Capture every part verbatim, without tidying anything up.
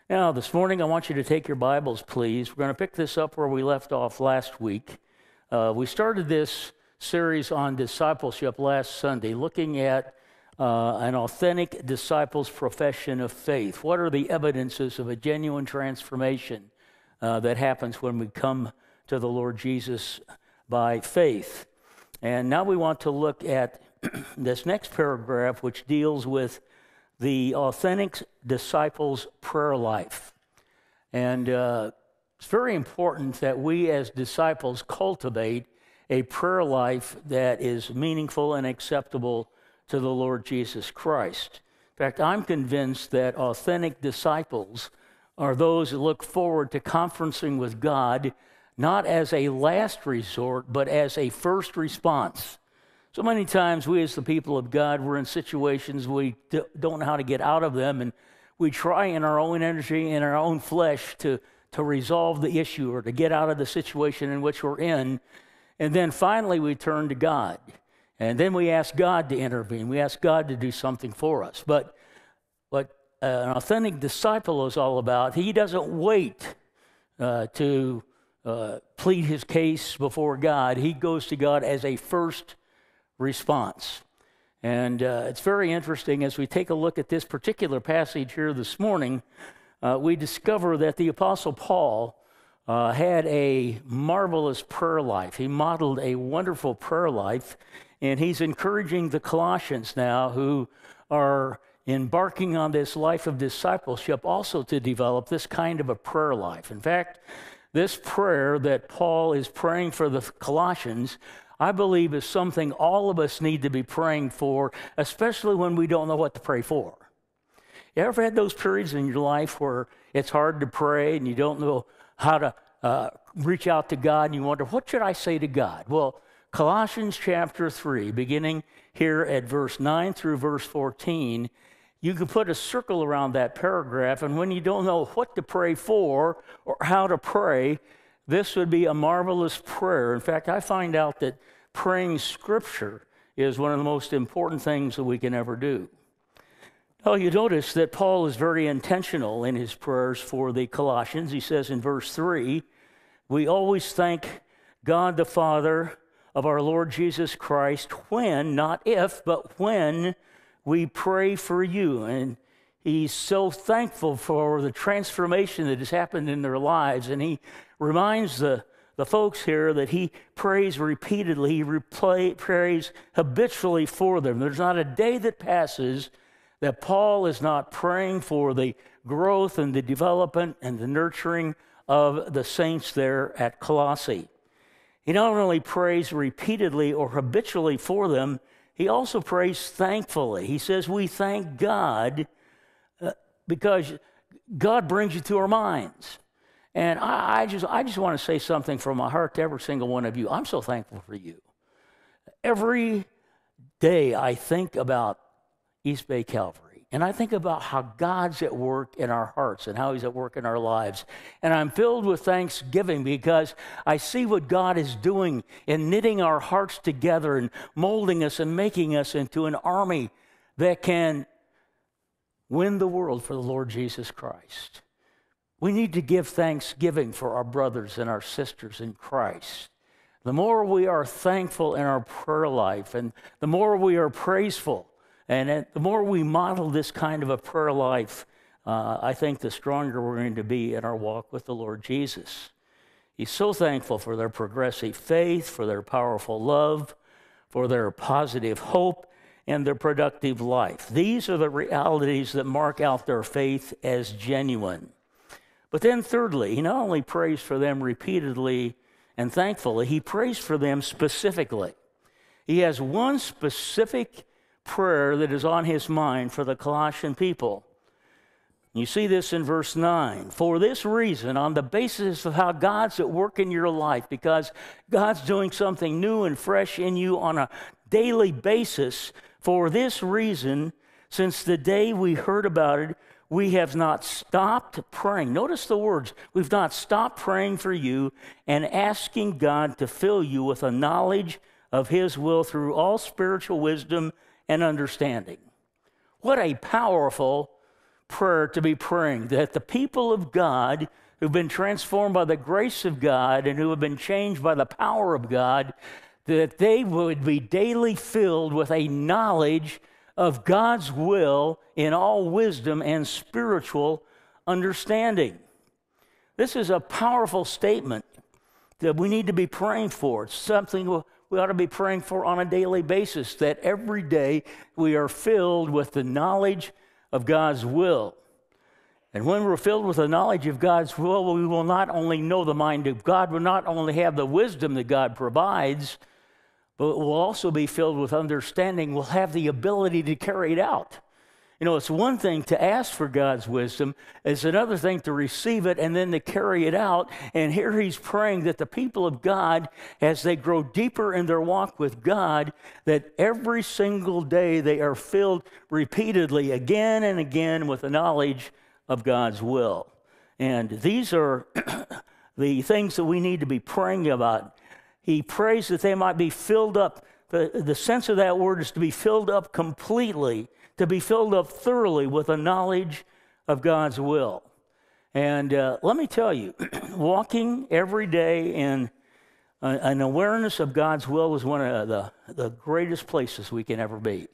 Now, this morning, I want you to take your Bibles, please. We're going to pick this up where we left off last week. Uh, we started this series on discipleship last Sunday, looking at uh, an authentic disciple's profession of faith. What are the evidences of a genuine transformation uh, that happens when we come to the Lord Jesus by faith? And now we want to look at this next paragraph, which deals with the authentic disciple's prayer life. And uh, it's very important that we as disciples cultivate a prayer life that is meaningful and acceptable to the Lord Jesus Christ. In fact, I'm convinced that authentic disciples are those who look forward to conferencing with God, not as a last resort, but as a first response. So many times we as the people of God, we're in situations we don't know how to get out of them, and we try in our own energy, in our own flesh to, to resolve the issue or to get out of the situation in which we're in. And then finally we turn to God. And then we ask God to intervene. We ask God to do something for us. But what an authentic disciple is all about, he doesn't wait uh, to uh, plead his case before God. He goes to God as a first response. And uh, it's very interesting as we take a look at this particular passage here this morning, uh, we discover that the Apostle Paul uh, had a marvelous prayer life. He modeled a wonderful prayer life, and he's encouraging the Colossians now who are embarking on this life of discipleship also to develop this kind of a prayer life. In fact, this prayer that Paul is praying for the Colossians, I believe, is something all of us need to be praying for, especially when we don't know what to pray for. You ever had those periods in your life where it's hard to pray and you don't know how to uh, reach out to God and you wonder, what should I say to God? Well, Colossians chapter three, beginning here at verse nine through verse fourteen, you can put a circle around that paragraph, and when you don't know what to pray for or how to pray, this would be a marvelous prayer. In fact, I find out that praying Scripture is one of the most important things that we can ever do. Now, you notice that Paul is very intentional in his prayers for the Colossians. He says in verse three, we always thank God the Father of our Lord Jesus Christ when, not if, but when we pray for you. And he's so thankful for the transformation that has happened in their lives, and he reminds the, the folks here that he prays repeatedly, he replay, prays habitually for them. There's not a day that passes that Paul is not praying for the growth and the development and the nurturing of the saints there at Colossae. He not only prays repeatedly or habitually for them, he also prays thankfully. He says, we thank God uh, because God brings you to our minds. And I, I just I just want to say something from my heart to every single one of you. I'm so thankful for you. Every day I think about East Bay Calvary, and I think about how God's at work in our hearts and how he's at work in our lives. And I'm filled with thanksgiving because I see what God is doing in knitting our hearts together and molding us and making us into an army that can win the world for the Lord Jesus Christ. We need to give thanksgiving for our brothers and our sisters in Christ. The more we are thankful in our prayer life, and the more we are praiseful, and the more we model this kind of a prayer life, uh, I think the stronger we're going to be in our walk with the Lord Jesus. He's so thankful for their progressive faith, for their powerful love, for their positive hope, and their productive life. These are the realities that mark out their faith as genuine. But then thirdly, he not only prays for them repeatedly and thankfully, he prays for them specifically. He has one specific prayer that is on his mind for the Colossian people. You see this in verse nine. For this reason, on the basis of how God's at work in your life, because God's doing something new and fresh in you on a daily basis, for this reason, since the day we heard about it, we have not stopped praying. Notice the words. We've not stopped praying for you and asking God to fill you with a knowledge of his will through all spiritual wisdom and understanding. What a powerful prayer to be praying, that the people of God who've been transformed by the grace of God and who have been changed by the power of God, that they would be daily filled with a knowledge of God's will in all wisdom and spiritual understanding. This is a powerful statement that we need to be praying for. It's something we ought to be praying for on a daily basis, that every day we are filled with the knowledge of God's will. And when we're filled with the knowledge of God's will, we will not only know the mind of God, we'll not only have the wisdom that God provides, but we'll also be filled with understanding. We'll have the ability to carry it out. You know, it's one thing to ask for God's wisdom. It's another thing to receive it and then to carry it out. And here he's praying that the people of God, as they grow deeper in their walk with God, that every single day they are filled repeatedly again and again with the knowledge of God's will. And these are the things that we need to be praying about. He prays that they might be filled up. The, the sense of that word is to be filled up completely, to be filled up thoroughly with the knowledge of God's will. And uh, let me tell you, walking every day in uh, an awareness of God's will is one of the, the greatest places we can ever be.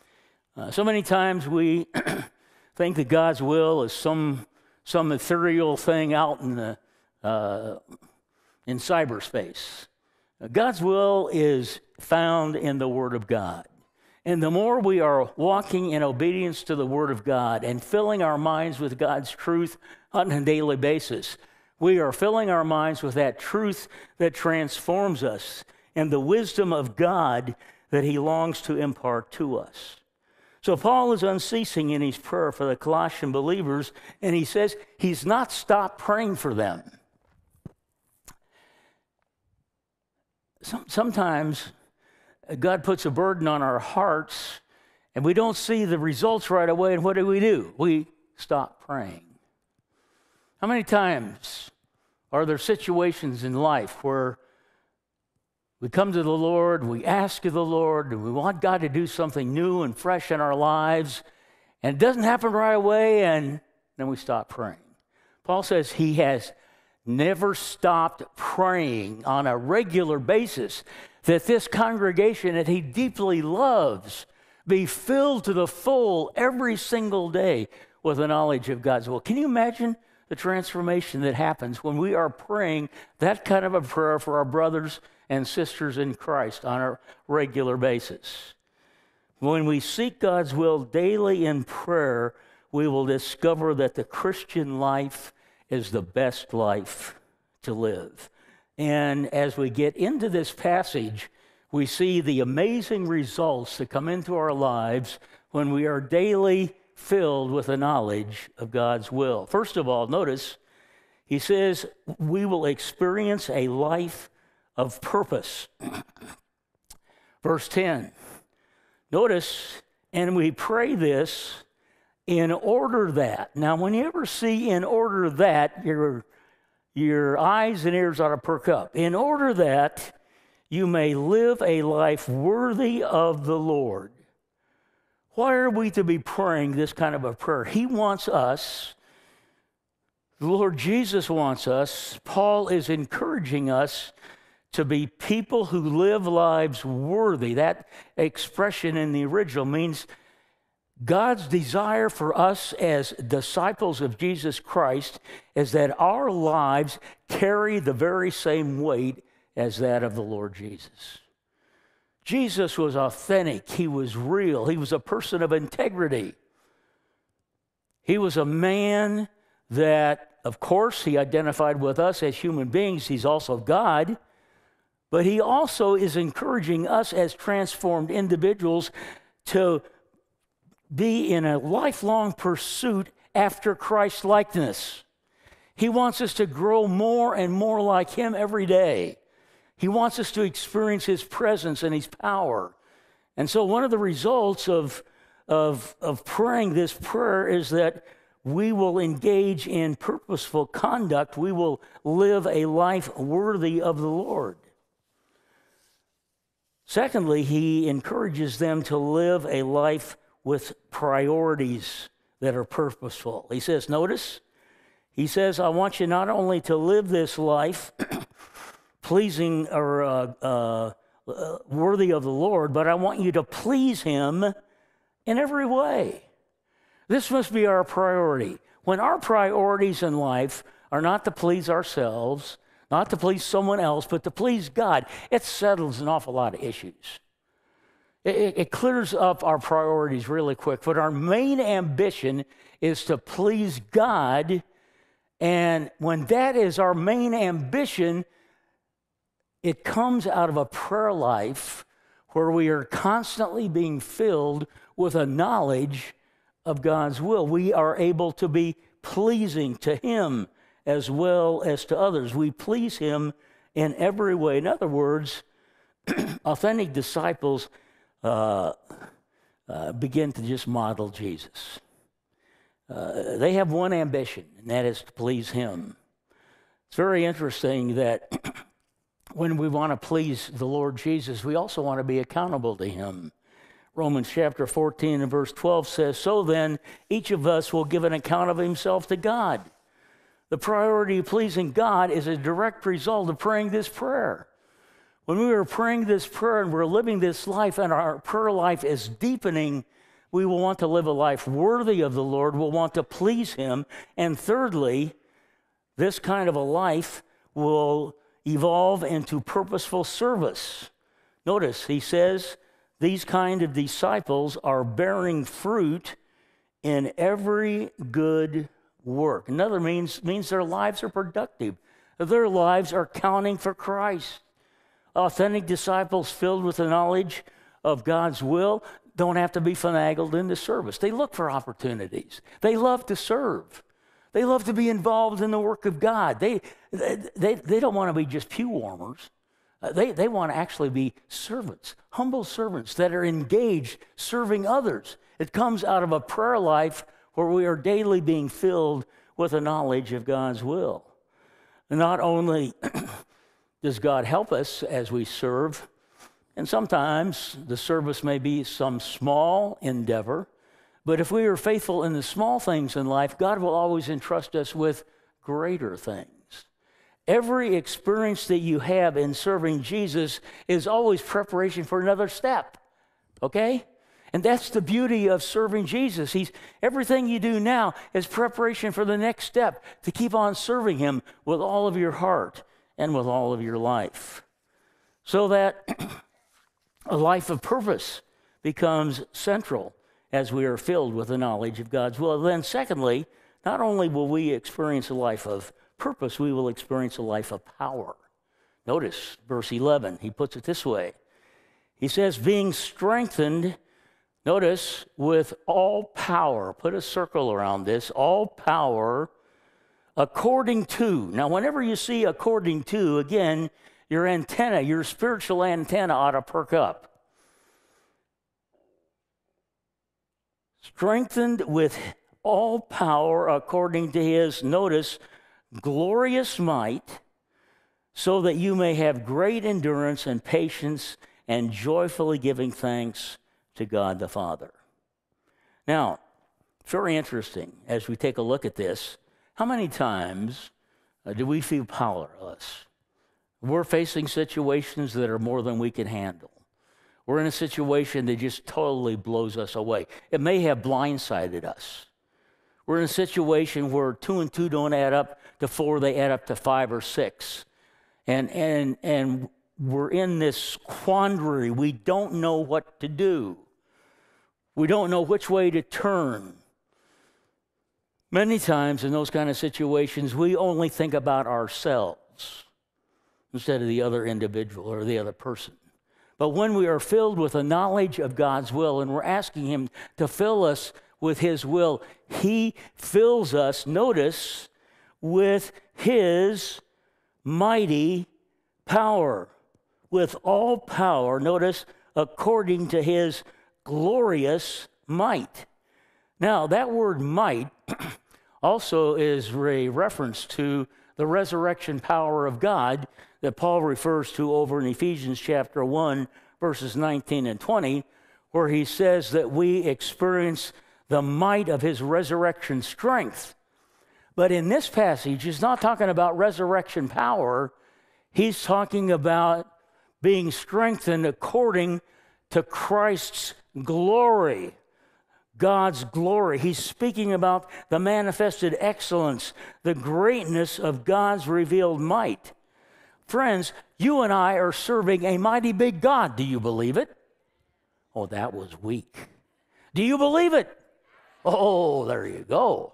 Uh, so many times we think that God's will is some, some ethereal thing out in, the, uh, in cyberspace. God's will is found in the Word of God. And the more we are walking in obedience to the Word of God and filling our minds with God's truth on a daily basis, we are filling our minds with that truth that transforms us and the wisdom of God that He longs to impart to us. So Paul is unceasing in his prayer for the Colossian believers, and he says he's not stopped praying for them. Sometimes God puts a burden on our hearts, and we don't see the results right away, and what do we do? We stop praying. How many times are there situations in life where we come to the Lord, we ask of the Lord, and we want God to do something new and fresh in our lives, and it doesn't happen right away, and then we stop praying? Paul says he has never stopped praying on a regular basis that this congregation that he deeply loves be filled to the full every single day with the knowledge of God's will. Can you imagine the transformation that happens when we are praying that kind of a prayer for our brothers and sisters in Christ on a regular basis? When we seek God's will daily in prayer, we will discover that the Christian life is the best life to live. And as we get into this passage, we see the amazing results that come into our lives when we are daily filled with the knowledge of God's will. First of all, notice, he says we will experience a life of purpose. Verse ten, notice, and we pray this in order that. Now, when you ever see in order that, your, your eyes and ears ought to perk up. In order that you may live a life worthy of the Lord. Why are we to be praying this kind of a prayer? He wants us, the Lord Jesus wants us, Paul is encouraging us to be people who live lives worthy. That expression in the original means God's desire for us as disciples of Jesus Christ is that our lives carry the very same weight as that of the Lord Jesus. Jesus was authentic. He was real. He was a person of integrity. He was a man that, of course, he identified with us as human beings. He's also God. But he also is encouraging us as transformed individuals to be in a lifelong pursuit after Christ's likeness. He wants us to grow more and more like him every day. He wants us to experience his presence and his power. And so one of the results of, of, of praying this prayer is that we will engage in purposeful conduct. We will live a life worthy of the Lord. Secondly, he encourages them to live a life with priorities that are purposeful. He says, notice, he says, I want you not only to live this life pleasing or uh, uh, uh, worthy of the Lord, but I want you to please him in every way. This must be our priority. When our priorities in life are not to please ourselves, not to please someone else, but to please God, it settles an awful lot of issues. It, it clears up our priorities really quick. But our main ambition is to please God. And when that is our main ambition, it comes out of a prayer life where we are constantly being filled with a knowledge of God's will. We are able to be pleasing to him as well as to others. We please him in every way. In other words, authentic disciples uh, uh, begin to just model Jesus. Uh, they have one ambition, and that is to please him. It's very interesting that when we want to please the Lord Jesus, we also want to be accountable to him. Romans chapter fourteen and verse twelve says, so then each of us will give an account of himself to God. The priority of pleasing God is a direct result of praying this prayer. When we are praying this prayer and we're living this life and our prayer life is deepening, we will want to live a life worthy of the Lord. We'll want to please him. And thirdly, this kind of a life will evolve into purposeful service. Notice, he says, these kind of disciples are bearing fruit in every good work. Another means means their lives are productive. Their lives are counting for Christ. Authentic disciples filled with the knowledge of God's will don't have to be finagled into service. They look for opportunities. They love to serve. They love to be involved in the work of God. They they, they don't want to be just pew warmers. Uh, they, they want to actually be servants, humble servants that are engaged serving others. It comes out of a prayer life where we are daily being filled with a knowledge of God's will. And not only does God help us as we serve, and sometimes the service may be some small endeavor, but if we are faithful in the small things in life, God will always entrust us with greater things. Every experience that you have in serving Jesus is always preparation for another step, okay? And that's the beauty of serving Jesus. He's, everything you do now is preparation for the next step, to keep on serving him with all of your heart and with all of your life. So that a life of purpose becomes central as we are filled with the knowledge of God's will. Then secondly, not only will we experience a life of purpose, we will experience a life of power. Notice verse eleven, he puts it this way. He says, being strengthened, notice, with all power. Put a circle around this. All power according to. Now, whenever you see according to, again, your antenna, your spiritual antenna ought to perk up. Strengthened with all power according to his, notice, glorious might, so that you may have great endurance and patience and joyfully giving thanks to God the Father. Now, very interesting as we take a look at this. How many times uh, do we feel powerless? We're facing situations that are more than we can handle. We're in a situation that just totally blows us away. It may have blindsided us. We're in a situation where two and two don't add up to four, they add up to five or six. And, and, and we're in this quandary. We don't know what to do. We don't know which way to turn. Many times in those kind of situations, we only think about ourselves instead of the other individual or the other person. But when we are filled with a knowledge of God's will and we're asking him to fill us with his will, he fills us, notice, with his mighty power. With all power, notice, according to his glorious might. Now, that word might also is a reference to the resurrection power of God that Paul refers to over in Ephesians chapter one, verses nineteen and twenty, where he says that we experience the might of his resurrection strength. But in this passage, he's not talking about resurrection power. He's talking about being strengthened according to Christ's glory, God's glory. He's speaking about the manifested excellence, the greatness of God's revealed might. Friends, you and I are serving a mighty big God. Do you believe it? Oh, that was weak. Do you believe it? Oh, there you go.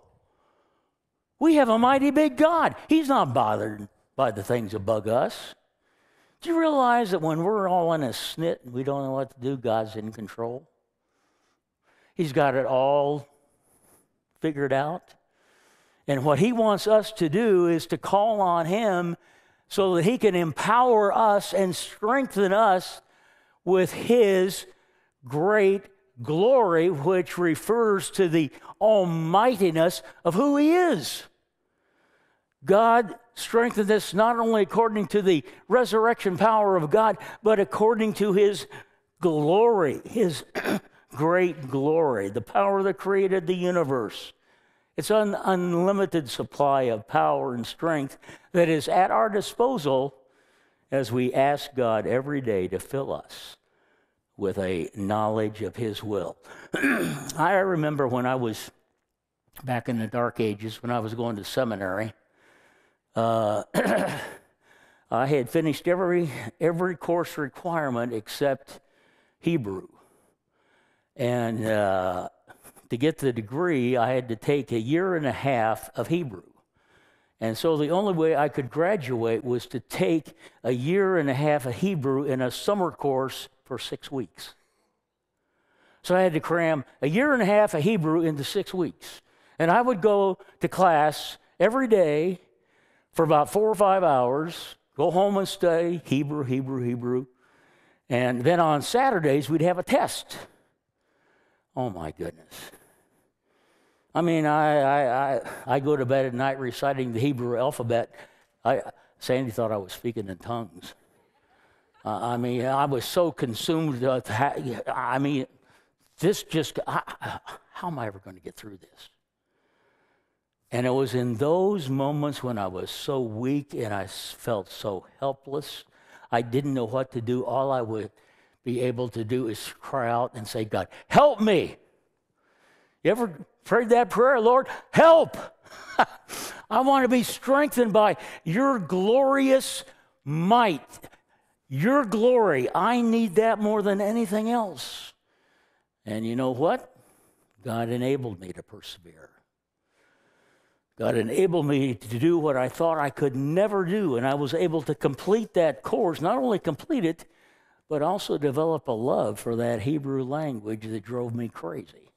We have a mighty big God. He's not bothered by the things that bug us. Do you realize that when we're all in a snit and we don't know what to do, God's in control? He's got it all figured out. And what he wants us to do is to call on him so that he can empower us and strengthen us with his great glory, which refers to the almightiness of who he is. God strengthened us not only according to the resurrection power of God, but according to his glory, his great glory, the power that created the universe. It's an unlimited supply of power and strength that is at our disposal as we ask God every day to fill us with a knowledge of his will. I remember when I was back in the dark ages, when I was going to seminary, uh, I had finished every, every course requirement except Hebrew. And uh, to get the degree, I had to take a year and a half of Hebrew. And so the only way I could graduate was to take a year and a half of Hebrew in a summer course for six weeks. So I had to cram a year and a half of Hebrew into six weeks. And I would go to class every day for about four or five hours, go home and study Hebrew, Hebrew, Hebrew. And then on Saturdays, we'd have a test. Oh, my goodness. I mean, I, I, I, I go to bed at night reciting the Hebrew alphabet. I, Sandy thought I was speaking in tongues. Uh, I mean, I was so consumed. Uh, to ha- I mean, this just, I, I, how am I ever going to get through this? And it was in those moments when I was so weak and I felt so helpless. I didn't know what to do. All I would be able to do is cry out and say, God, help me. You ever prayed that prayer? Lord, help. I want to be strengthened by your glorious might, your glory. I need that more than anything else. And you know what? God enabled me to persevere. God enabled me to do what I thought I could never do, and I was able to complete that course, not only complete it, but also develop a love for that Hebrew language that drove me crazy.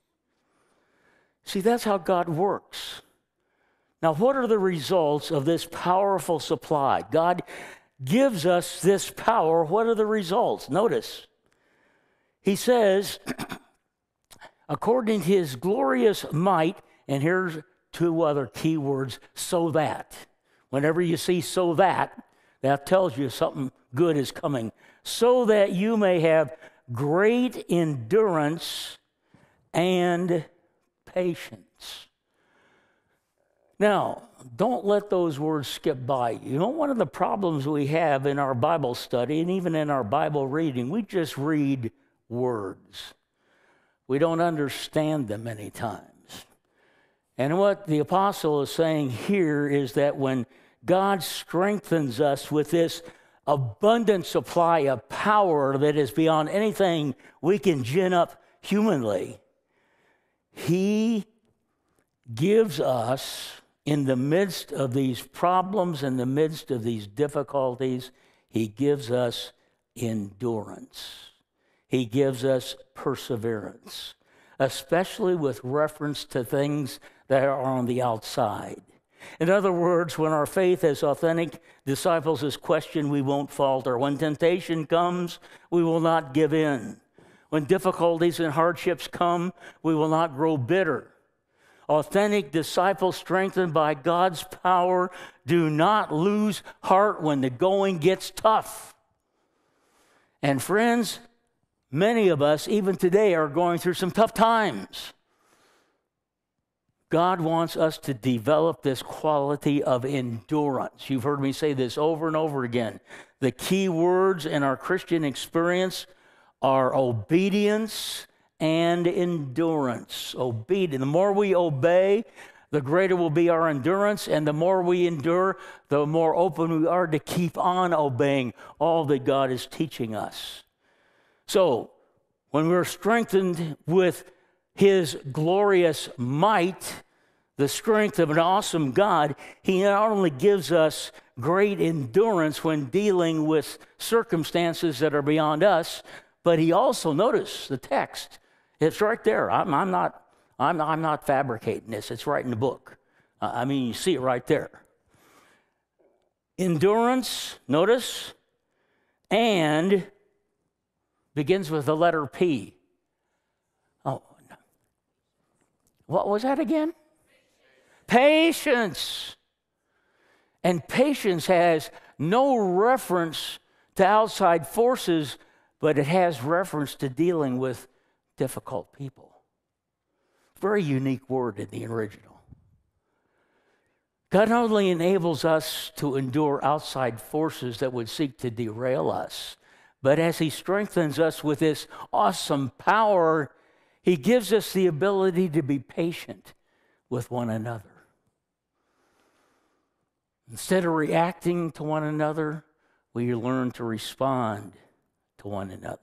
See, that's how God works. Now, what are the results of this powerful supply? God gives us this power. What are the results? Notice, he says, according to his glorious might, and here's two other key words, so that. Whenever you see so that, that tells you something good is coming. So that you may have great endurance and patience. Now, don't let those words skip by you. You know, one of the problems we have in our Bible study and even in our Bible reading, we just read words. We don't understand them many times. And what the apostle is saying here is that when God strengthens us with this abundant supply of power that is beyond anything we can gin up humanly, he gives us, in the midst of these problems, in the midst of these difficulties, he gives us endurance. He gives us perseverance, especially with reference to things that are on the outside. In other words, when our faith as authentic disciples is questioned, we won't falter. When temptation comes, we will not give in. When difficulties and hardships come, we will not grow bitter. Authentic disciples strengthened by God's power do not lose heart when the going gets tough. And friends, many of us, even today, are going through some tough times. God wants us to develop this quality of endurance. You've heard me say this over and over again. The key words in our Christian experience are obedience and endurance. Obedience. The more we obey, the greater will be our endurance, and the more we endure, the more open we are to keep on obeying all that God is teaching us. So, when we're strengthened with His glorious might, the strength of an awesome God, He not only gives us great endurance when dealing with circumstances that are beyond us, but He also, notice the text, it's right there. I'm, I'm not, I'm, I'm not fabricating this. It's right in the book. Uh, I mean, you see it right there. Endurance, notice, and begins with the letter P. Oh, no. What was that again? Patience. And patience has no reference to outside forces, but it has reference to dealing with difficult people. Very unique word in the original. God not only enables us to endure outside forces that would seek to derail us, but as He strengthens us with this awesome power, He gives us the ability to be patient with one another. Instead of reacting to one another, we learn to respond to one another.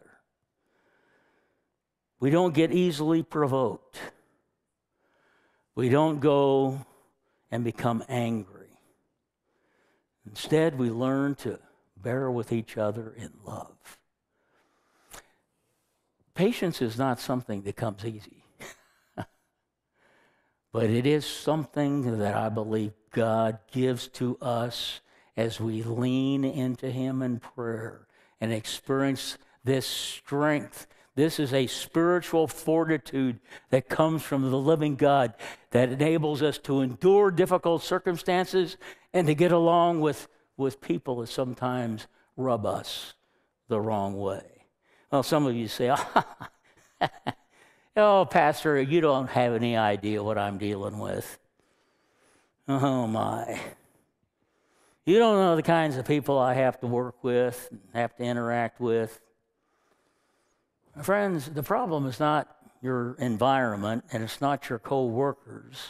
We don't get easily provoked. We don't go and become angry. Instead, we learn to bear with each other in love. Patience is not something that comes easy. But it is something that I believe God gives to us as we lean into Him in prayer and experience this strength. This is a spiritual fortitude that comes from the living God that enables us to endure difficult circumstances and to get along with, with people that sometimes rub us the wrong way. Well, some of you say, oh, Pastor, you don't have any idea what I'm dealing with. Oh, my. You don't know the kinds of people I have to work with, have to interact with. Friends, the problem is not your environment, and it's not your co-workers.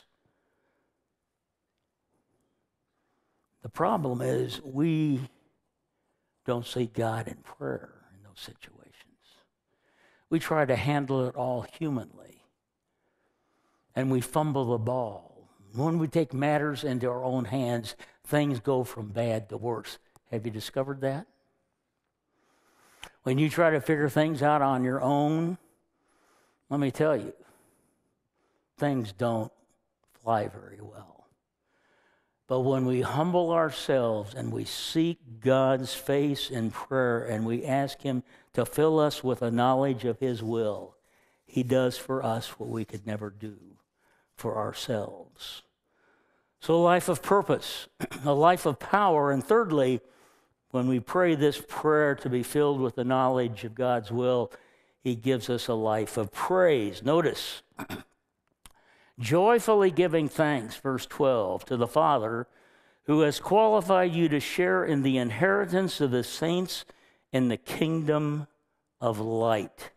The problem is we don't seek God in prayer in those situations. We try to handle it all humanly, and we fumble the ball. When we take matters into our own hands, things go from bad to worse. Have you discovered that? When you try to figure things out on your own, let me tell you, things don't fly very well. But when we humble ourselves and we seek God's face in prayer and we ask Him to fill us with a knowledge of His will, He does for us what we could never do for ourselves. So a life of purpose, a life of power, and thirdly, when we pray this prayer to be filled with the knowledge of God's will, He gives us a life of praise. Notice, joyfully giving thanks, verse twelve, to the Father who has qualified you to share in the inheritance of the saints in the kingdom of light.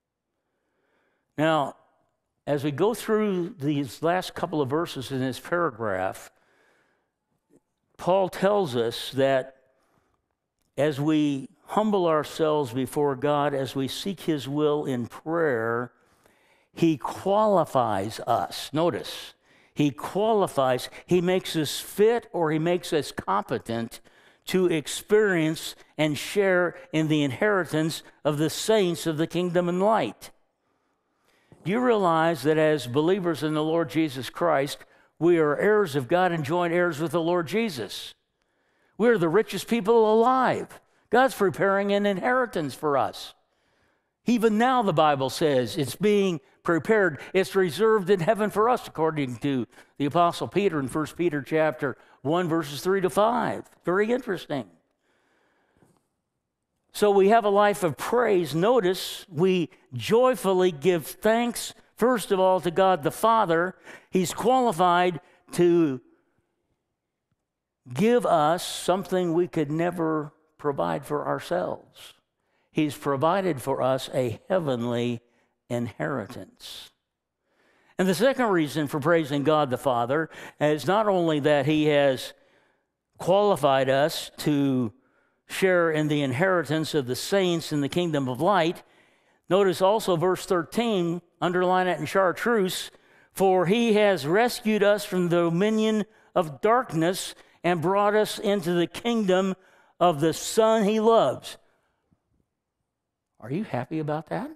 Now, as we go through these last couple of verses in this paragraph, Paul tells us that as we humble ourselves before God, as we seek His will in prayer, He qualifies us. Notice, He qualifies, He makes us fit or He makes us competent to experience and share in the inheritance of the saints of the kingdom and light. Do you realize that as believers in the Lord Jesus Christ, we are heirs of God and joint heirs with the Lord Jesus? We're the richest people alive. God's preparing an inheritance for us. Even now, the Bible says it's being prepared. It's reserved in heaven for us, according to the Apostle Peter in First Peter chapter one, verses three to five. Very interesting. So we have a life of praise. Notice, we joyfully give thanks First of all, to God the Father, he's qualified to give us something we could never provide for ourselves. He's provided for us a heavenly inheritance. And the second reason for praising God the Father is not only that he has qualified us to share in the inheritance of the saints in the kingdom of light. Notice also verse thirteen, underline it in chartreuse, for he has rescued us from the dominion of darkness and brought us into the kingdom of the Son he loves. Are you happy about that?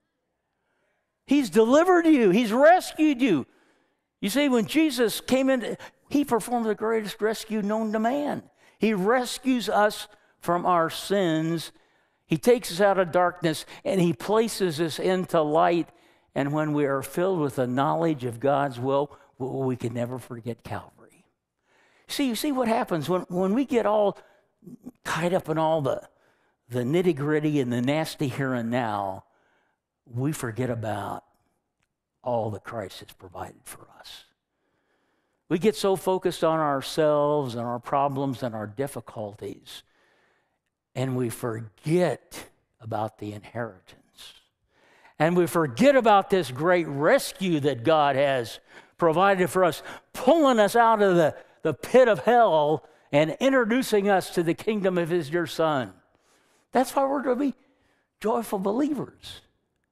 He's delivered you. He's rescued you. You see, when Jesus came in, he performed the greatest rescue known to man. He rescues us from our sins. He takes us out of darkness and he places us into light. And when we are filled with the knowledge of God's will, we can never forget Calvary. See, you see what happens when, when we get all tied up in all the, the nitty-gritty and the nasty here and now, we forget about all that Christ has provided for us. We get so focused on ourselves and our problems and our difficulties, and we forget about the inheritance. And we forget about this great rescue that God has provided for us, pulling us out of the, the pit of hell and introducing us to the kingdom of his dear Son. That's why we're to be joyful believers.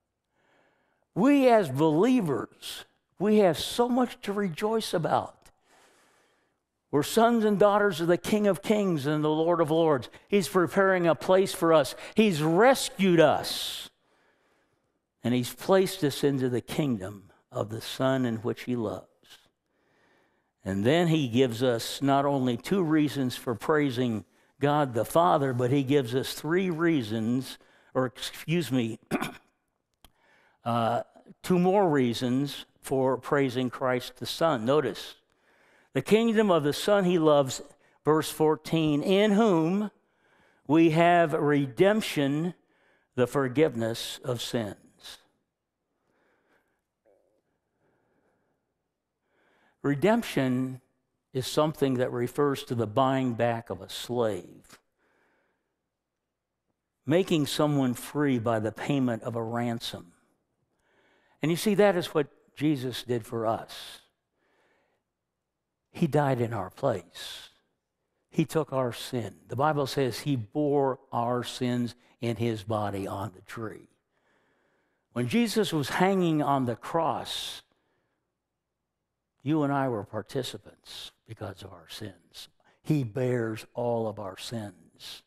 We as believers, we have so much to rejoice about. We're sons and daughters of the King of Kings and the Lord of Lords. He's preparing a place for us. He's rescued us. And he's placed us into the kingdom of the Son in which he loves. And then he gives us not only two reasons for praising God the Father, but he gives us three reasons, or excuse me, uh, two more reasons for praising Christ the Son. Notice, the kingdom of the Son he loves, verse fourteen, in whom we have redemption, the forgiveness of sins. Redemption is something that refers to the buying back of a slave, making someone free by the payment of a ransom. And you see, that is what Jesus did for us. He died in our place. He took our sin. The Bible says he bore our sins in his body on the tree. When Jesus was hanging on the cross, you and I were participants because of our sins. He bears all of our sins.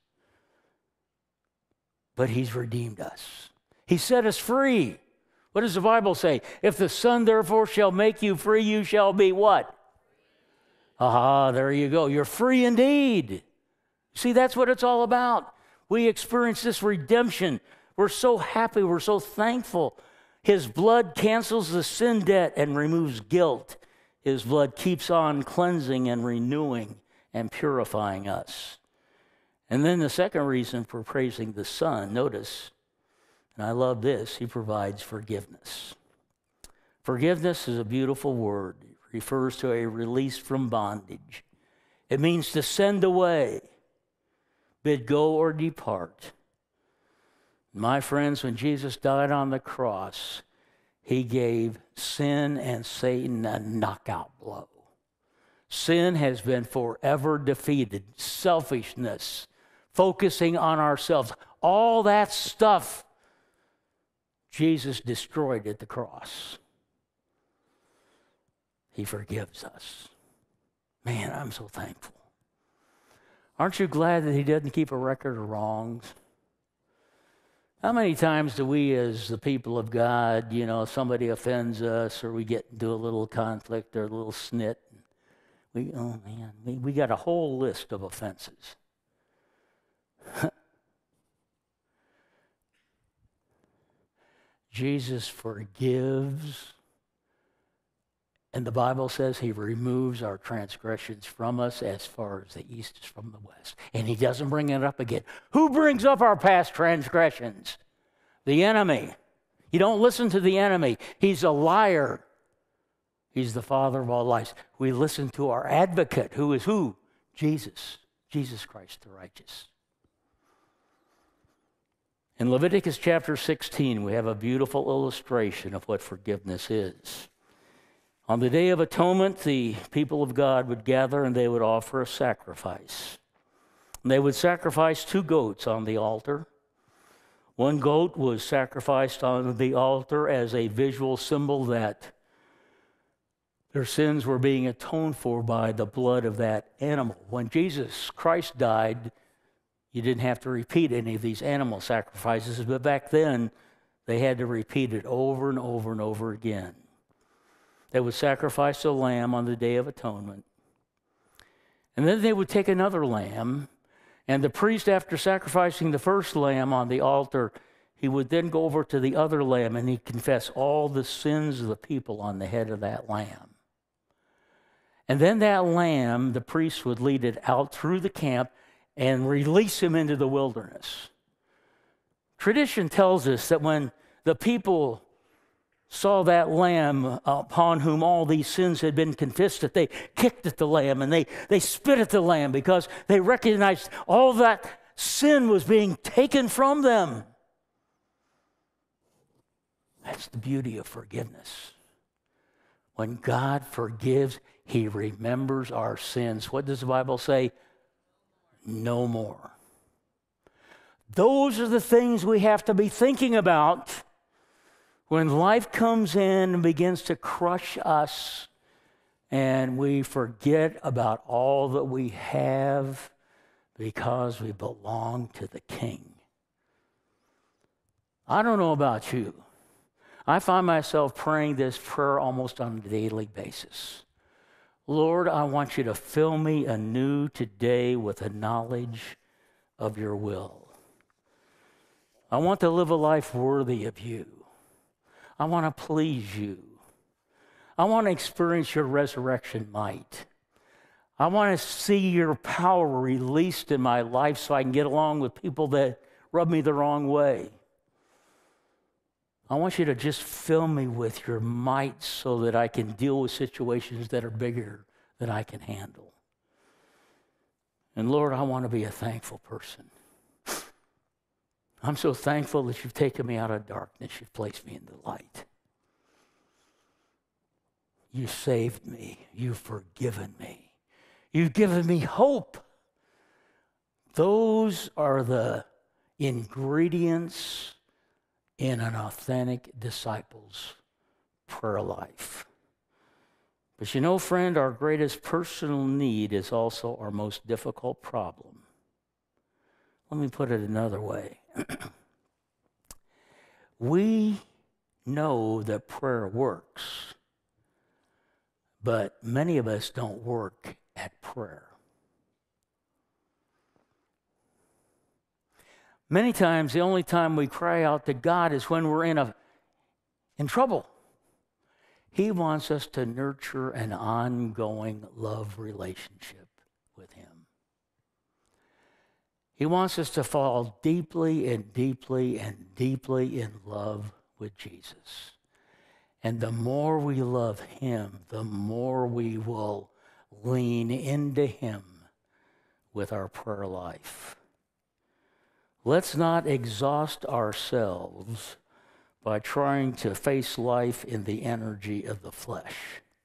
But he's redeemed us. He set us free. What does the Bible say? If the Son therefore shall make you free, you shall be what? Aha, there you go. You're free indeed. See, that's what it's all about. We experience this redemption. We're so happy. We're so thankful. His blood cancels the sin debt and removes guilt. His blood keeps on cleansing and renewing and purifying us. And then the second reason for praising the Son, notice, and I love this, he provides forgiveness. Forgiveness is a beautiful word. It refers to a release from bondage. It means to send away, bid go or depart. My friends, when Jesus died on the cross, he gave sin and Satan a knockout blow. Sin has been forever defeated. Selfishness, focusing on ourselves, all that stuff Jesus destroyed at the cross. He forgives us. Man, I'm so thankful. Aren't you glad that he doesn't keep a record of wrongs? How many times do we, as the people of God, you know, somebody offends us or we get into a little conflict or a little snit, we, oh man, we, we got a whole list of offenses. Jesus forgives, and the Bible says he removes our transgressions from us as far as the east is from the west. And he doesn't bring it up again. Who brings up our past transgressions? The enemy. You don't listen to the enemy. He's a liar. He's the father of all lies. We listen to our advocate, who is who? Jesus. Jesus Christ the righteous. In Leviticus chapter sixteen, we have a beautiful illustration of what forgiveness is. On the Day of Atonement, the people of God would gather and they would offer a sacrifice. And they would sacrifice two goats on the altar. One goat was sacrificed on the altar as a visual symbol that their sins were being atoned for by the blood of that animal. When Jesus Christ died, you didn't have to repeat any of these animal sacrifices, but back then, they had to repeat it over and over and over again. They would sacrifice a lamb on the Day of Atonement. And then they would take another lamb, and the priest, after sacrificing the first lamb on the altar, he would then go over to the other lamb and he'd confess all the sins of the people on the head of that lamb. And then that lamb, the priest would lead it out through the camp and release him into the wilderness. Tradition tells us that when the people saw that lamb upon whom all these sins had been confessed, that they kicked at the lamb and they, they spit at the lamb because they recognized all that sin was being taken from them. That's the beauty of forgiveness. When God forgives, He remembers our sins. What does the Bible say? No more. Those are the things we have to be thinking about when life comes in and begins to crush us and we forget about all that we have because we belong to the King. I don't know about you. I find myself praying this prayer almost on a daily basis. Lord, I want you to fill me anew today with a knowledge of your will. I want to live a life worthy of you. I want to please you. I want to experience your resurrection might. I want to see your power released in my life so I can get along with people that rub me the wrong way. I want you to just fill me with your might so that I can deal with situations that are bigger than I can handle. And Lord, I want to be a thankful person. I'm so thankful that you've taken me out of darkness. You've placed me in the light. You saved me. You've forgiven me. You've given me hope. Those are the ingredients in an authentic disciple's prayer life. But you know, friend, our greatest personal need is also our most difficult problem. Let me put it another way. We know that prayer works, but many of us don't work at prayer. Many times, the only time we cry out to God is when we're in a in trouble. He wants us to nurture an ongoing love relationship with Him. He wants us to fall deeply and deeply and deeply in love with Jesus. And the more we love Him, the more we will lean into Him with our prayer life. Let's not exhaust ourselves by trying to face life in the energy of the flesh.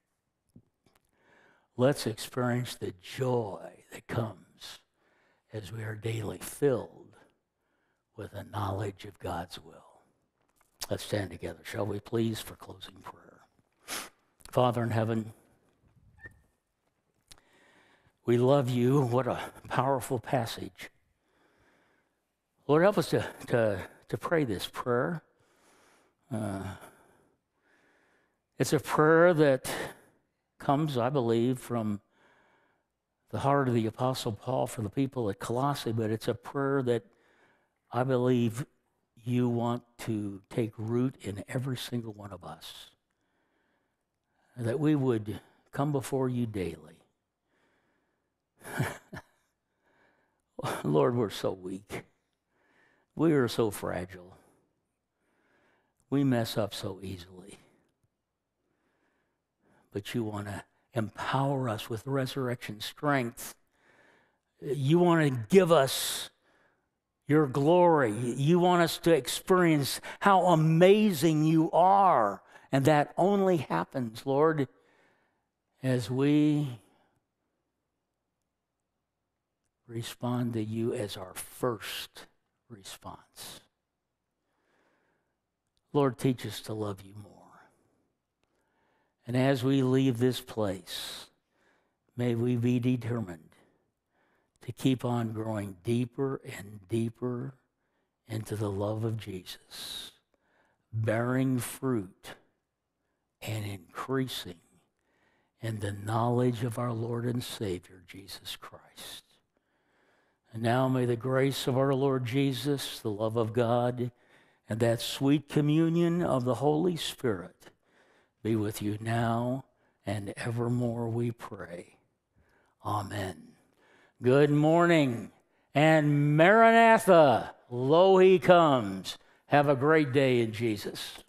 Let's experience the joy that comes as we are daily filled with a knowledge of God's will. Let's stand together, shall we please, for closing prayer. Father in heaven, we love you. What a powerful passage. Lord, help us to, to, to pray this prayer. Uh, it's a prayer that comes, I believe, from the heart of the Apostle Paul for the people at Colossae, but it's a prayer that I believe you want to take root in every single one of us, that we would come before you daily. Lord, we're so weak. We are so fragile. We mess up so easily. But you want to empower us with resurrection strength. You want to give us your glory. You want us to experience how amazing you are. And that only happens, Lord, as we respond to you as our first response. Lord, teach us to love you more. And as we leave this place, may we be determined to keep on growing deeper and deeper into the love of Jesus, bearing fruit and increasing in the knowledge of our Lord and Savior, Jesus Christ. And now may the grace of our Lord Jesus, the love of God, and that sweet communion of the Holy Spirit be with you now and evermore, we pray. Amen. Good morning, and Maranatha, lo he comes. Have a great day in Jesus.